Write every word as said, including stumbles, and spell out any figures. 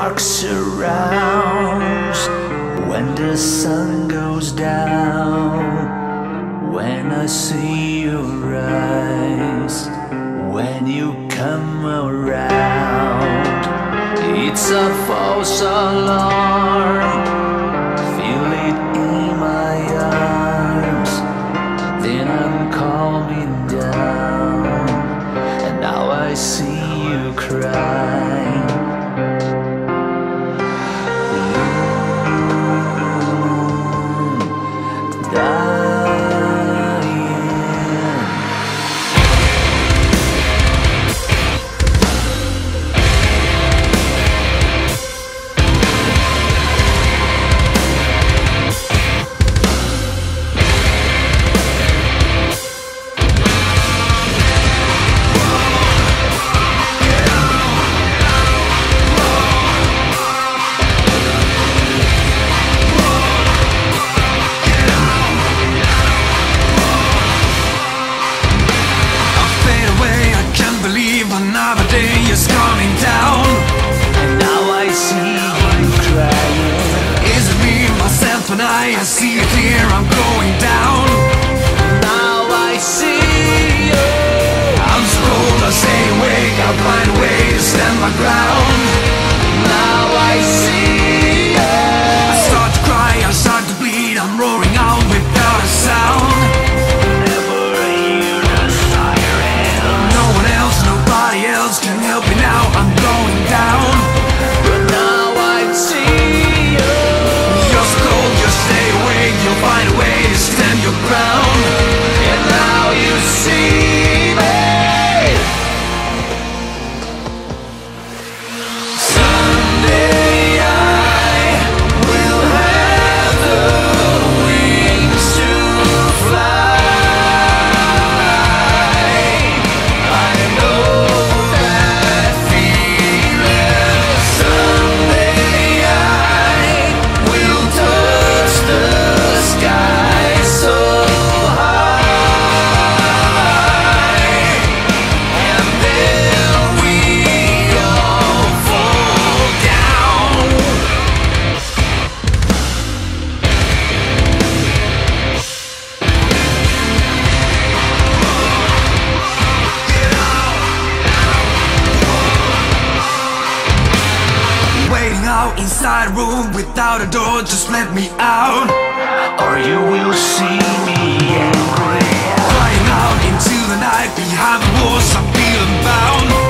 dark surrounds, when the sun goes down, when I see your eyes, when you come around, it's a false alarm. Feel it in my arms, then I'm calming down, and now I see you cry. Another day is coming down, and now I see you crying. Is it me, myself and I? I see it clear, I'm going down. Now I see you. I'm so cold, I stay awake, I'll find a way to stand my ground. Now I see you. I start to cry, I start to bleed, I'm roaring out without a sound. Never hear the siren. No one else, nobody else can help me now, I'm going down. But now I see you. You're so cold, just stay awake, you'll find a way to stand your ground. And now you see me. Someday I will have the wings to fly. I know that feeling. Someday I will touch the sky so high, and then we all fall down. Waiting out inside a room without a door, just let me out. Or you will see me angry. Crying out into the night behind the walls, I'm feeling bound.